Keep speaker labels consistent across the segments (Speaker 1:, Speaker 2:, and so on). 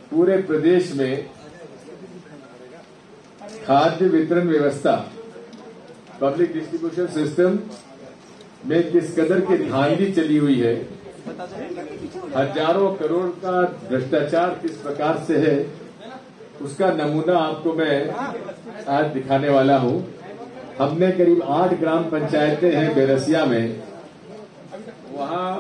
Speaker 1: पूरे प्रदेश में खाद्य वितरण व्यवस्था, पब्लिक डिस्ट्रीब्यूशन सिस्टम में किस कदर की धांधली चली हुई है, हजारों करोड़ का भ्रष्टाचार किस प्रकार से है, उसका नमूना आपको मैं आज दिखाने वाला हूं। हमने करीब 8 ग्राम पंचायतें हैं बेरसिया में, वहां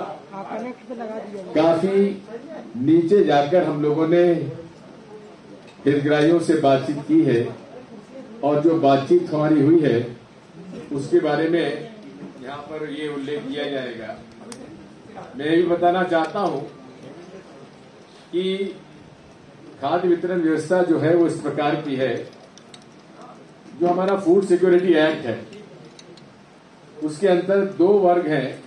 Speaker 1: काफी नीचे जाकर हम लोगों ने हितग्राहियों से बातचीत की है और जो बातचीत हमारी हुई है उसके बारे में यहाँ पर ये उल्लेख किया जाएगा। मैं ये भी बताना चाहता हूं कि खाद्य वितरण व्यवस्था जो है वो इस प्रकार की है, जो हमारा फूड सिक्योरिटी एक्ट है उसके अंदर 2 वर्ग हैं।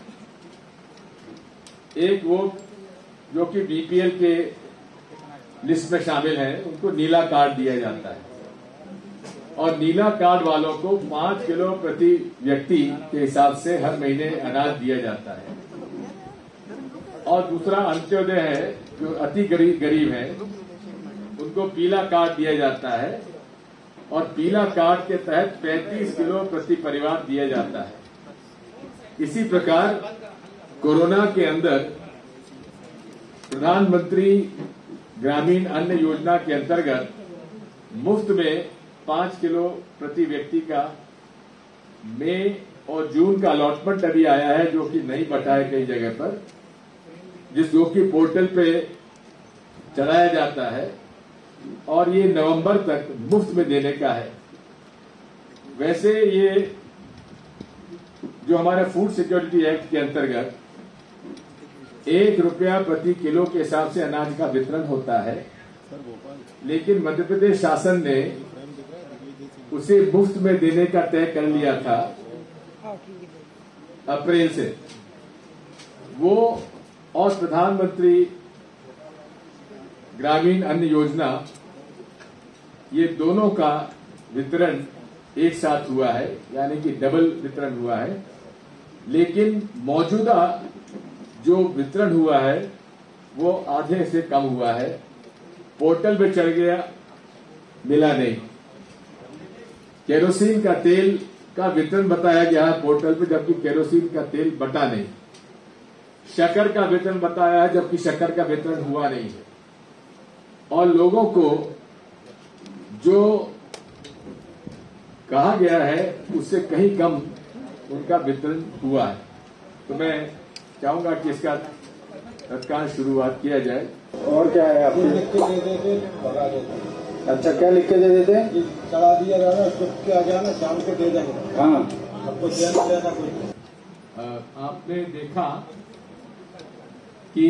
Speaker 1: एक वो जो कि बीपीएल के लिस्ट में शामिल हैं, उनको नीला कार्ड दिया जाता है और नीला कार्ड वालों को 5 किलो प्रति व्यक्ति के हिसाब से हर महीने अनाज दिया जाता है। और दूसरा अंत्योदय है, जो अति गरीब हैं, उनको पीला कार्ड दिया जाता है और पीला कार्ड के तहत 35 किलो प्रति परिवार दिया जाता है। इसी प्रकार कोरोना के अंदर प्रधानमंत्री ग्रामीण अन्न योजना के अंतर्गत मुफ्त में 5 किलो प्रति व्यक्ति का मई और जून का अलॉटमेंट अभी आया है, जो कि नहीं बटा है कई जगह पर, जो कि पोर्टल पे चढ़ाया जाता है और ये नवंबर तक मुफ्त में देने का है। वैसे ये जो हमारे फूड सिक्योरिटी एक्ट के अंतर्गत 1 रुपया प्रति किलो के हिसाब से अनाज का वितरण होता है, लेकिन मध्य प्रदेश शासन ने उसे मुफ्त में देने का तय कर लिया था अप्रैल से। वो और प्रधानमंत्री ग्रामीण अन्न योजना, ये दोनों का वितरण एक साथ हुआ है, यानी कि डबल वितरण हुआ है। लेकिन मौजूदा जो वितरण हुआ है वो आधे से कम हुआ है। पोर्टल पे चढ़ गया, मिला नहीं। केरोसिन का तेल का वितरण बताया गया है पोर्टल पे, जबकि केरोसिन का तेल बटा नहीं। शक्कर का वितरण बताया है, जबकि शक्कर का वितरण हुआ नहीं है। और लोगों को जो कहा गया है उससे कहीं कम उनका वितरण हुआ है। तो मैं चाहूंगा कि इसका तत्काल शुरुआत किया जाए।
Speaker 2: और क्या है आप
Speaker 3: लिख के दे देते, भगा देते।
Speaker 2: अच्छा, क्या लिख के दे देते?
Speaker 3: चढ़ा दिया जाना, उसको क्या जाना, शाम को दे देंगे।
Speaker 2: हाँ,
Speaker 3: आपको देना कुछ।
Speaker 1: आपने देखा कि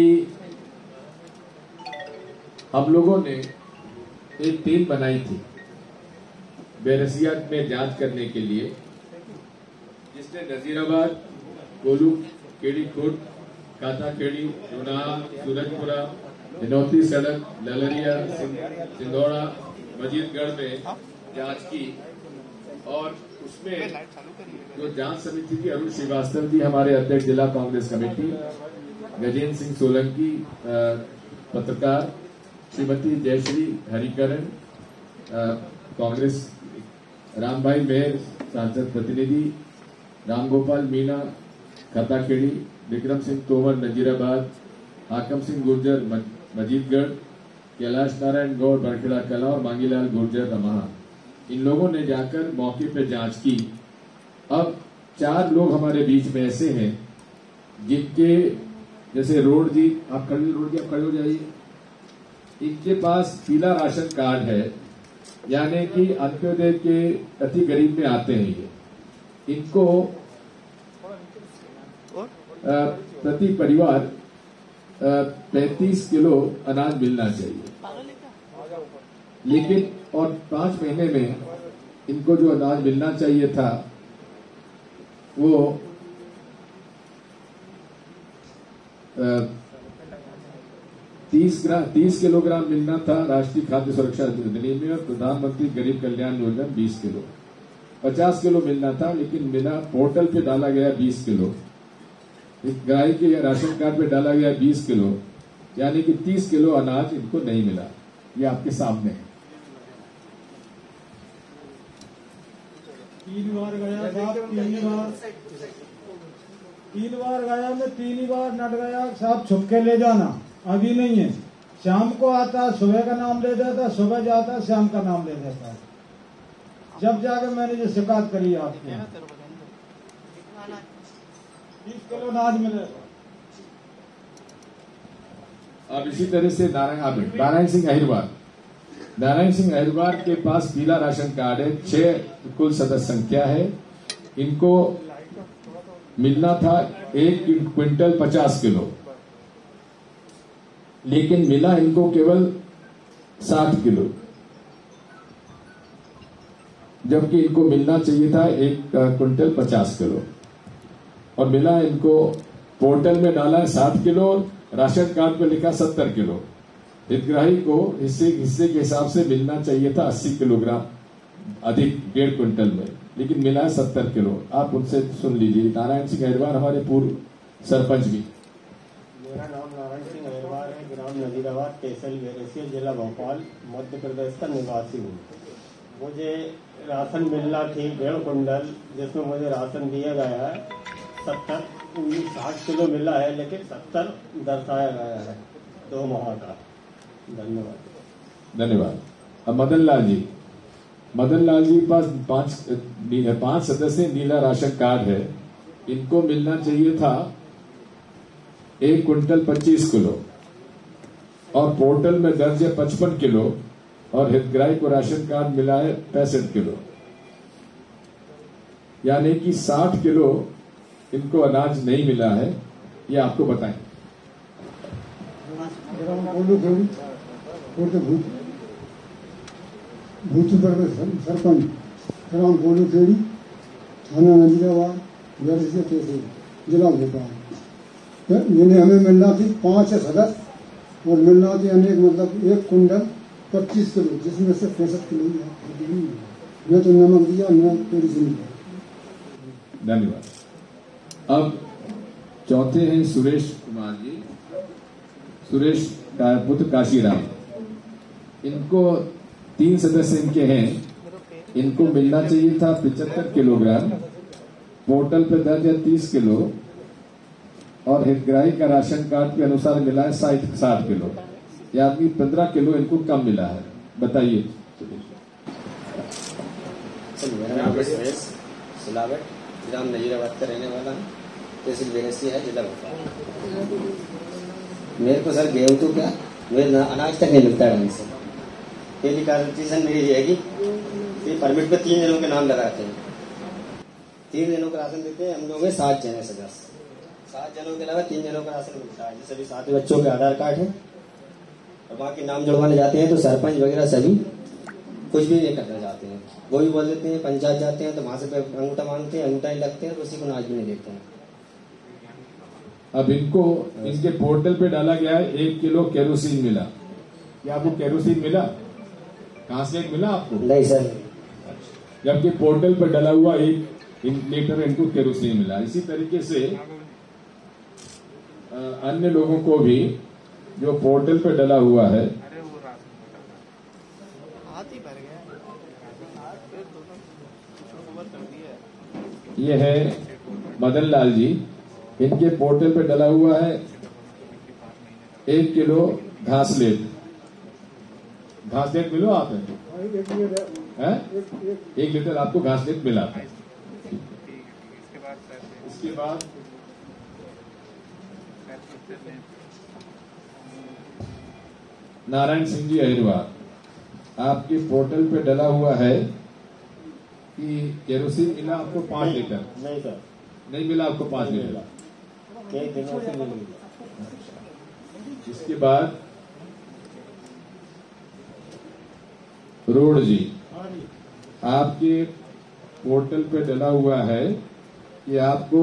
Speaker 1: हम लोगों ने एक टीम बनाई थी बेरसिया में जांच करने के लिए, जिसने नजीराबाद, कोलू, केडी खुर्द, काथाखेड़ी, लोनाहा, सूरजपुरा, हिनौती सड़क, ललरिया, सिंधौड़ा, मजीदगढ़ में जांच की। और उसमें जो जांच समिति थी, अरुण श्रीवास्तव जी हमारे अध्यक्ष जिला कांग्रेस कमेटी, गजेंद्र सिंह सोलंकी पत्रकार, श्रीमती जयश्री हरिकरण कांग्रेस, रामभाई मेहर सांसद प्रतिनिधि, रामगोपाल मीणा खाताखेड़ी, विक्रम सिंह तोमर नजीराबाद, हाकम सिंह गुर्जर मजीदगढ़, कैलाश नारायण गौड़ बरखेड़ा कला और मांगीलाल गुर्जर रमाहा, इन लोगों ने जाकर मौके पर जांच की। अब 4 लोग हमारे बीच में ऐसे हैं जिनके, जैसे रोड जी, आप खड़े हो जाइए, इनके पास पीला राशन कार्ड है, यानी कि अंत्योदय के अति गरीब में आते हैं ये। इनको प्रति परिवार 35 किलो अनाज मिलना चाहिए, लेकिन और 5 महीने में इनको जो अनाज मिलना चाहिए था वो 30 किलोग्राम मिलना था राष्ट्रीय खाद्य सुरक्षा अधिनियम में, और प्रधानमंत्री गरीब कल्याण योजना 20 किलो, 50 किलो मिलना था, लेकिन बिना पोर्टल पे डाला गया 20 किलो, ग्राहक के राशन कार्ड पे डाला गया 20 किलो, यानी कि 30 किलो अनाज इनको नहीं मिला। ये आपके सामने है।
Speaker 3: 3 बार गया साहब, 3 बार गया मैं, 3 बार नट गया साहब, छुप के ले जाना अभी नहीं है। शाम को आता, सुबह का नाम ले देता, सुबह जाता, शाम का नाम ले देता। जब जाके मैंने ये शिकायत करी आपको, 20 किलो अनाज मिलेगा।
Speaker 1: अब इसी तरह से नारायण सिंह अहिरवार के पास पीला राशन कार्ड है, 6 कुल सदस्य संख्या है। इनको मिलना था 1 क्विंटल 50 किलो, लेकिन मिला इनको केवल 60 किलो, जबकि इनको मिलना चाहिए था 1 क्विंटल 50 किलो। और मिला इनको, पोर्टल में डाला है 60 किलो, राशन कार्ड पे लिखा 70 किलो। हितग्राही को हिस्से के हिसाब से मिलना चाहिए था 80 किलोग्राम अधिक 1.5 क्विंटल में, लेकिन मिला है 70 किलो। आप उनसे सुन लीजिए। नारायण सिंह अहिरवार हमारे पूर्व सरपंच भी।
Speaker 4: मेरा नाम नारायण सिंह अहिरवार है, ग्राम नजीराबाद, तहसील बैरसिया, जिला भोपाल, मध्य प्रदेश का निवासी हूँ। मुझे राशन मिलना थी 1.5 क्विंटल, जिसमें मुझे राशन दिया गया है 60 किलो मिला है, लेकिन 70 दर्शाया गया है 2 माह का।
Speaker 1: धन्यवाद। अब मदन लाल जी पास 5 सदस्य नीला राशन कार्ड है। इनको मिलना चाहिए था 1 क्विंटल 25 किलो और पोर्टल में दर्ज है 55 किलो, और हितग्राही को राशन कार्ड मिला है 65 किलो, यानी कि 60 किलो इनको अनाज नहीं मिला है। ये आपको बताएं।
Speaker 5: सरपंच ग्राम कोलू खेड़ी, थाना नजीराबाद, बैरसिया, तहसील, जिला भोपाल। जिन्हें हमें मिलना थी 5 सदस्य और मिलना थी अनेक, मतलब 1 क्विंटल 25 किलो, जिसमें से 65 किलो मैं तो नमक दिया, न थोड़ी सी नहीं।
Speaker 1: धन्यवाद। अब चौथे हैं सुरेश कुमार जी, सुरेश का पुत्र काशीराम। इनको 3 सदस्य इनके हैं। इनको मिलना चाहिए था 75 किलोग्राम, पोर्टल पे दर्ज है 30 किलो, और हितग्राही का राशन कार्ड के अनुसार मिला है 60 किलो, यानी 15 किलो इनको कम मिला है। बताइए।
Speaker 4: सिलावट, ग्राम नजीराबाद का रहने वाला है, तहसील बैरसिया है, जिला भोपाल। मेरे को सर गेहूं तो क्या, मेरे अनाज तक नहीं मिलता ढंग से। पहली कंडीशन मेरी ये है कि परमिट पे 3 जनों के नाम लगाते हैं, 3 जनों का राशन देते हैं। हम लोग में 7 जन है सदस्य, 7 जनों के अलावा 3 जनों का राशन मिलता है। जैसे भी 7 बच्चों के आधार कार्ड है, और वहाँ के नाम जुड़वाने जाते हैं तो सरपंच वगैरह सभी कुछ भी नहीं करना चाहते हैं। वो भी बोल देते हैं पंचायत जाते हैं तो वहां से अंगूठा मांगते हैं, अंगूठा ही लगते हैं, तो उसी को अनाज भी नहीं देते हैं।
Speaker 1: अब इनको इनके पोर्टल पे डाला गया है 1 किलो केरोसिन मिला। क्या आपको केरोसिन मिला? कहां से मिला आपको?
Speaker 4: नहीं सर।
Speaker 1: जबकि पोर्टल पर डाला हुआ 1 लीटर इनको केरोसिन मिला। इसी तरीके से अन्य लोगों को भी जो पोर्टल पर डाला हुआ है, ये है मदन लाल जी, इनके पोर्टल पे डला हुआ है 1 किलो घासलेट मिलो आप है? 1 लीटर आपको घासलेट मिला था। इसके बाद नारायण सिंह जी अहिरवार, आपके पोर्टल पे डला हुआ है कि केरोसिन मिला आपको 5 लीटर।
Speaker 4: नहीं सर,
Speaker 1: नहीं मिला आपको 5 लीटर।
Speaker 4: कई दिनों से नहीं मिला।
Speaker 1: इसके बाद रोड जी, आपके पोर्टल पे डला हुआ है कि आपको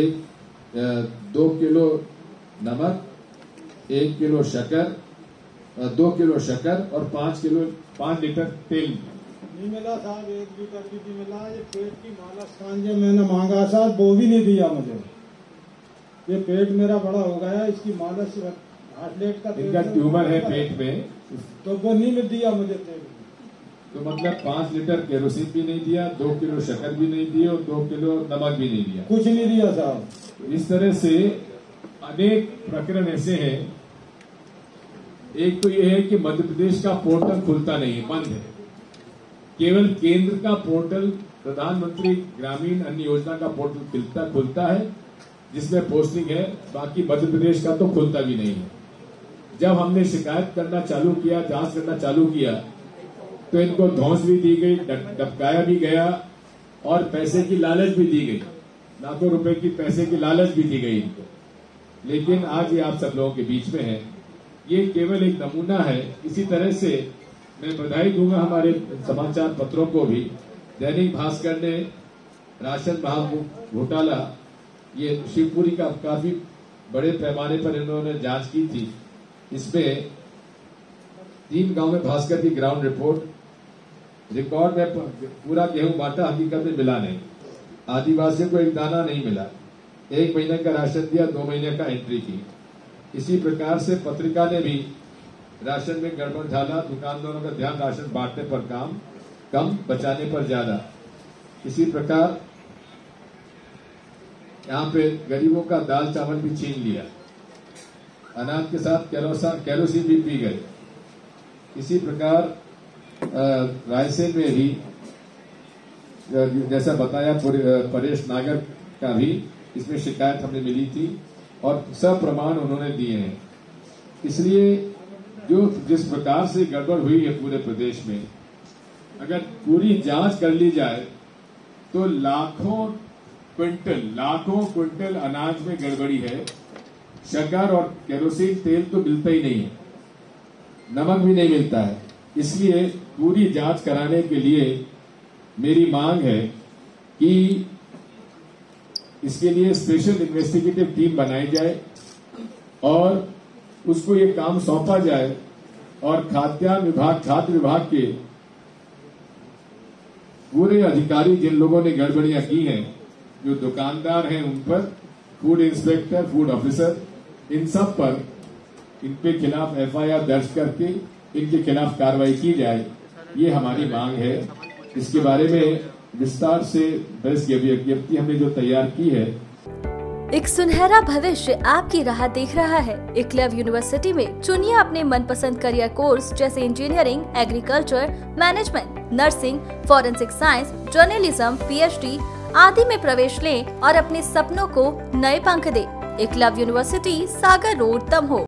Speaker 1: 2 किलो नमक, 1 किलो शक्कर, 2 किलो शक्कर और 5 लीटर तेल
Speaker 3: नहीं मिला साहब। 1 लीटर भी नहीं मिला। ये पेट की मालिश खान जो मैंने मांगा साहब, वो भी नहीं दिया मुझे। ये पेट मेरा बड़ा हो गया, इसकी मालिश घासलेट का
Speaker 1: इनका ट्यूमर है पेट में,
Speaker 3: तो वो नहीं दिया मुझे तेल।
Speaker 1: तो मतलब 5 लीटर केरोसिन भी नहीं दिया, 2 किलो शक्कर भी नहीं दिए और 2 किलो नमक भी नहीं दिया।
Speaker 3: कुछ नहीं दिया साहब।
Speaker 1: इस तरह से अनेक प्रकरण ऐसे हैं। एक तो यह है कि मध्य प्रदेश का पोर्टल खुलता नहीं है, बंद है। केवल केंद्र का पोर्टल, प्रधानमंत्री ग्रामीण अन्न योजना का पोर्टल खुलता है, जिसमें पोस्टिंग है। बाकी मध्य प्रदेश का तो खुलता भी नहीं है। जब हमने शिकायत करना चालू किया, जांच करना चालू किया, तो इनको धौंस भी दी गई, डबकाया भी गया और पैसे की लालच भी दी गई। लाखों रुपए की पैसे की लालच भी दी गई इनको। लेकिन आज ये आप सब लोगों के बीच में है। ये केवल एक नमूना है। इसी तरह से मैं बधाई दूंगा हमारे समाचार पत्रों को भी। दैनिक भास्कर ने राशन घोटाला, ये शिवपुरी का काफी बड़े पैमाने पर इन्होंने जांच की थी। इसमें 3 गांव में भास्कर की ग्राउंड रिपोर्ट, रिकॉर्ड में पूरा गेहूं बांटा, हकीकत में मिला नहीं। आदिवासियों को एक दाना नहीं मिला। 1 महीने का राशन दिया, 2 महीने का एंट्री की। इसी प्रकार से पत्रिका ने भी राशन में गड़बड़ डाला। दुकानदारों का ध्यान राशन बांटने पर कम, बचाने पर ज्यादा। इसी प्रकार यहाँ पे गरीबों का दाल चावल भी छीन लिया। अनाज के साथ केरोसिन भी पी गए। इसी प्रकार रायसेन में भी जैसा बताया परेश नागर का भी इसमें शिकायत हमें मिली थी और सब प्रमाण उन्होंने दिए हैं। इसलिए जिस प्रकार से गड़बड़ हुई है पूरे प्रदेश में, अगर पूरी जांच कर ली जाए तो लाखों क्विंटल अनाज में गड़बड़ी है। शक्कर और केरोसिन तेल तो मिलता ही नहीं है, नमक भी नहीं मिलता है। इसलिए पूरी जांच कराने के लिए मेरी मांग है कि इसके लिए स्पेशल इन्वेस्टिगेटिव टीम बनाई जाए और उसको ये काम सौंपा जाए और खाद्य विभाग के पूरे अधिकारी, जिन लोगों ने गड़बड़ियां की हैं, जो दुकानदार हैं उन पर, फूड इंस्पेक्टर, फूड ऑफिसर, इन सब पर इनके खिलाफ FIR दर्ज करके इनके खिलाफ कार्रवाई की जाए। ये हमारी मांग है। इसके बारे में विस्तार से प्रेस की विज्ञप्ति हमने जो तैयार की है।
Speaker 6: एक सुनहरा भविष्य आपकी राह देख रहा है। एकलव्य यूनिवर्सिटी में चुनिए अपने मनपसंद करियर कोर्स जैसे engineering, agriculture, management, nursing, forensic science, journalism, PhD आदि में प्रवेश लें और अपने सपनों को नए पंख दें। Eklavya university, Sagar road, Damoh.